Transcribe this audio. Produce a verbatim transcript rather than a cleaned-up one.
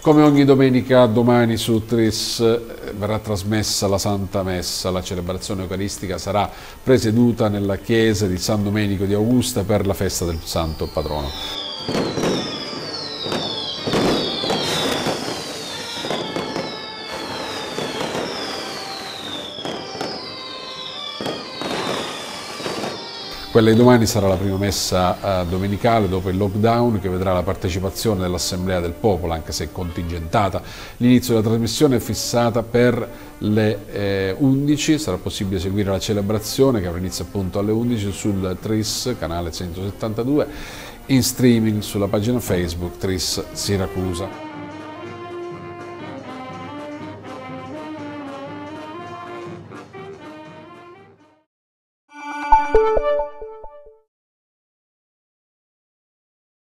Come ogni domenica, domani su Tris verrà trasmessa la Santa Messa. La celebrazione eucaristica sarà presieduta nella chiesa di San Domenico di Augusta per la festa del Santo Patrono. Quella di domani sarà la prima messa eh, domenicale dopo il lockdown, che vedrà la partecipazione dell'Assemblea del Popolo, anche se contingentata. L'inizio della trasmissione è fissata per le eh, undici, sarà possibile seguire la celebrazione che avrà inizio appunto alle undici sul Tris, canale centosettantadue, in streaming sulla pagina Facebook Tris Siracusa.